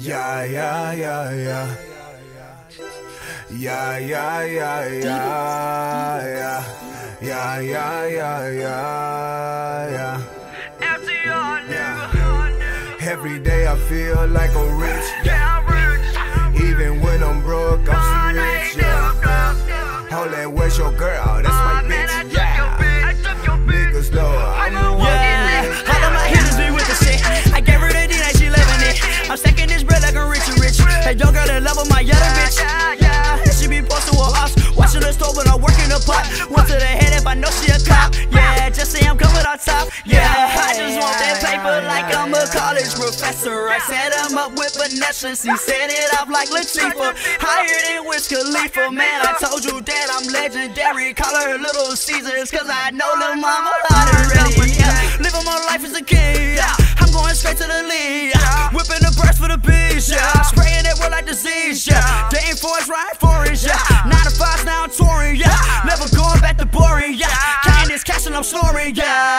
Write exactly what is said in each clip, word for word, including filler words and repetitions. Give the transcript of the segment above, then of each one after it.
Yeah, yeah, yeah, yeah. Yeah, yeah, yeah, yeah, yeah. Yeah, yeah, yeah, yeah, yeah. Yeah. Every day I feel like I'm rich. Yeah. Even when I'm broke, I'm still rich. Yeah. Hold that, where's your girl? That's my bitch. Yeah. Niggas know I'm the one. Yeah. All of my hitters be with the shit. I gave her the D that she living it. I'm stacking this bread like a rich and rich. Hey, young girl in love with my other bitch. Yeah. She be posted with us, watching the stove when I work in the pot. One to the head if I know she a cop. Yeah, just say I'm coming on top. Yeah, I just want that paper like I'm a college professor. I set him up with Vanessa. He set it up like Latifah, higher than Wiz Khalifa. Man, I told you that I'm legendary. Call her Little Caesars, cause I know the mama already. Yeah, living my life as a king. Yeah, I'm going straight to the lead. Yeah, whipping the breast for the beach. Yeah, spraying it with like disease. Yeah, dating for us, right for it. Yeah, nine to five, now I'm touring. Yeah, never going back to boring. Yeah, counting this cash and I'm snoring.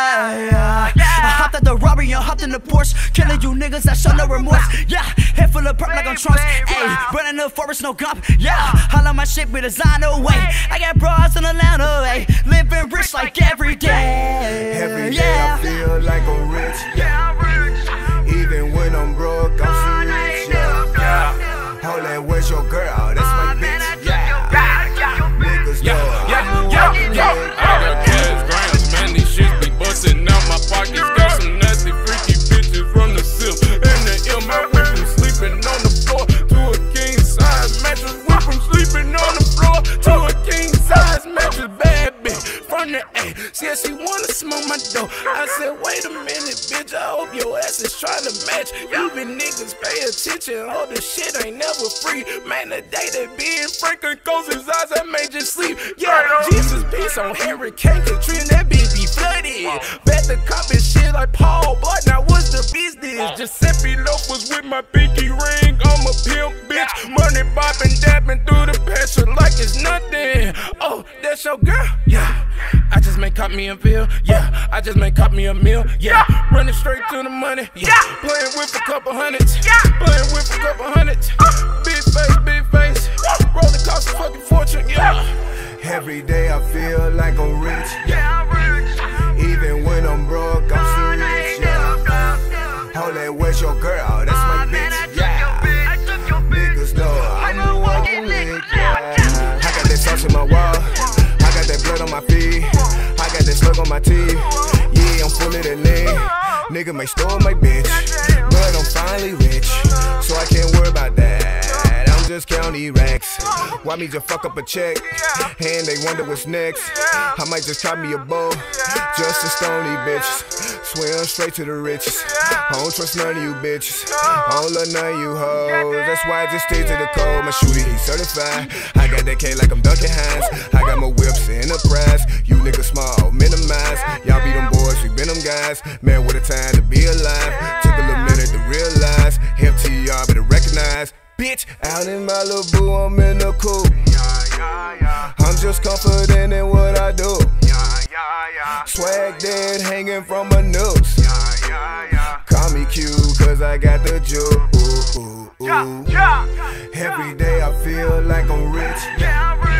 Yeah, yeah. I hopped out the Rari and hopped in the Porsche, killing you niggas, I show no remorse. Yeah, head full of perp like I'm Trunks. Ayy, running the forest, no gump. Yeah, all of my shit be designer way. I got bras in Atlanta, ayy, living rich like every day. Every day I feel like I'm rich. Yeah. Even when I'm broke, I'm still rich. Yeah. Hold that, where's your girl? That's my bitch. Yeah. Niggas know I'm the one. Yeah. I got cash grams, man. These shits be busting out my pockets. Got some nasty, freaky bitches from the silk and the ill. My went from sleeping on the floor to a king size mattress. Went from sleeping on the floor to a king size mattress. Bad bitch from the A. See, she wanna smoke my dough. I said, wait a minute, bitch. I hope your ass is trying to match. Even niggas pay attention. Oh, this shit ain't never free. Man, the day that being Franklin closed his eyes, I made you sleep. Yeah, Jesus peace on Hurricane Katrina. That bitch be flooded. Bet the cop and shit like Paul, but now what's the business? Giuseppe Lopez with my pinky ring. I'm a pimp, bitch. Money bopping, dapping through the pasture like it's nothing. Oh, that's your girl? Yeah. I just may cop me a bill. Yeah. I just may cop me a meal. Yeah. Running straight to the money. Yeah. Playing with a couple hundreds. Yeah. Playing with a couple hundreds. Big face, big face. Rolling cost a fucking fortune. Yeah. Every day I feel like I'm rich. Yeah. Even when I'm broke, I'm still rich. Yeah. Hold that, where's your girl? That's my bitch. Yeah. Niggas know I'm the one who lick. Yeah. I got that sauce in my wall. I got that blood on my feet. I got that slug on my teeth. Yeah, I'm full of that lean. Nigga may store my bitch, but I'm finally rich, so I can't worry about that. I'm just counting racks. Why me just fuck up a check, and they wonder what's next. I might just cop me a bow, just to stone these bitches. Swim straight to the riches. I don't trust none of you bitches. I don't love none of you hoes. That's why I just stay to the code. My shooter, he's certified. I got that K like I'm Duncan Hines. I got my whips in the prize. You niggas small, minimize. Y'all be them boys, we been them guys. Man, what a time to be alive. Took a little minute to realize. M T R better recognize. Bitch, out in Malibu, I'm in the coupe. I'm just confident in what I do. Swag dead hanging from my nose. Call me Q, cause I got the juice. Every day I feel like I'm rich.